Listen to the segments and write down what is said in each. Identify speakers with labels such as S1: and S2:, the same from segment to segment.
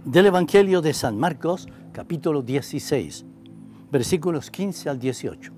S1: Del Evangelio de San Marcos, capítulo 16, versículos 15 al 18.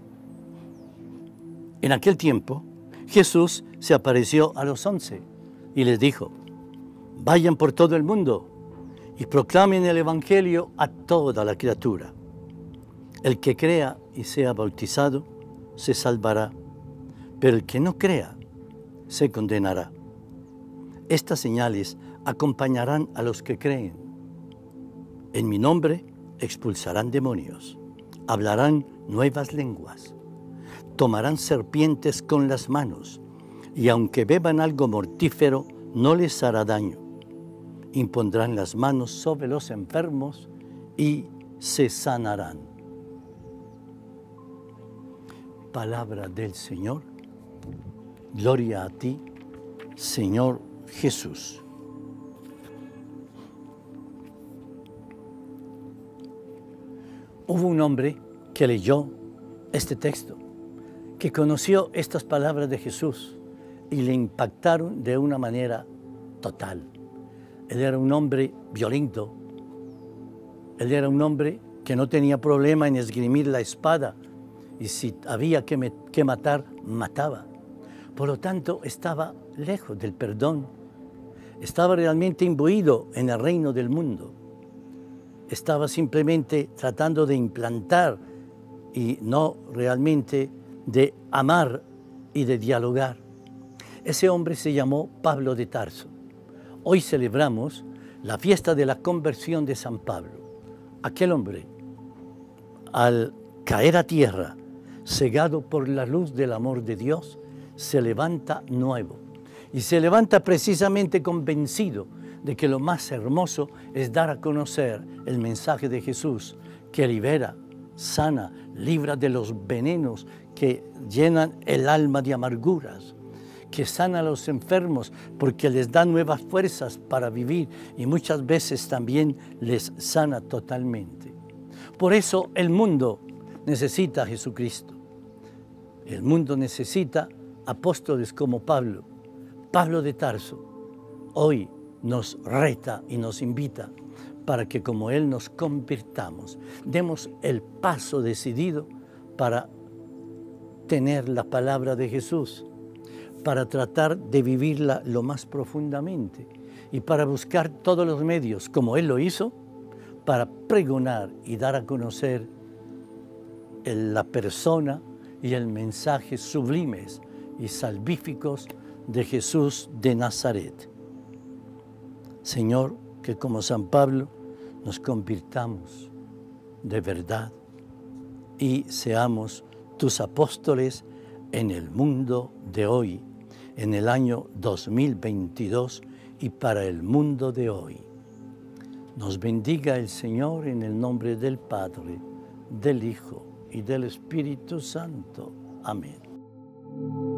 S1: En aquel tiempo, Jesús se apareció a los 11 y les dijo: vayan por todo el mundo y proclamen el Evangelio a toda la criatura. El que crea y sea bautizado se salvará, pero el que no crea se condenará. Estas señales acompañarán a los que creen. En mi nombre expulsarán demonios, hablarán nuevas lenguas, tomarán serpientes con las manos, y aunque beban algo mortífero, no les hará daño. Impondrán las manos sobre los enfermos y se sanarán. Palabra del Señor. Gloria a ti, Señor Jesús. Hubo un hombre que leyó este texto, que conoció estas palabras de Jesús y le impactaron de una manera total. Él era un hombre violento. Él era un hombre que no tenía problema en esgrimir la espada y si había que matar, mataba. Por lo tanto, estaba lejos del perdón. Estaba realmente imbuido en el reino del mundo. Estaba simplemente tratando de implantar y no realmente de amar y de dialogar. Ese hombre se llamó Pablo de Tarso. Hoy celebramos la fiesta de la conversión de San Pablo. Aquel hombre, al caer a tierra, cegado por la luz del amor de Dios, se levanta nuevo. Y se levanta precisamente convencido de que lo más hermoso es dar a conocer el mensaje de Jesús, que libera, sana, libra de los venenos que llenan el alma de amarguras, que sana a los enfermos porque les da nuevas fuerzas para vivir y muchas veces también les sana totalmente. Por eso el mundo necesita a Jesucristo. El mundo necesita apóstoles como Pablo. Pablo de Tarso hoy nos reta y nos invita para que como Él nos convirtamos, demos el paso decidido para tener la palabra de Jesús, para tratar de vivirla lo más profundamente y para buscar todos los medios, como Él lo hizo, para pregonar y dar a conocer la persona y el mensaje sublimes y salvíficos de Jesús de Nazaret. Señor, que como San Pablo nos convirtamos de verdad y seamos tus apóstoles en el mundo de hoy, en el año 2022 y para el mundo de hoy. Nos bendiga el Señor en el nombre del Padre, del Hijo y del Espíritu Santo. Amén.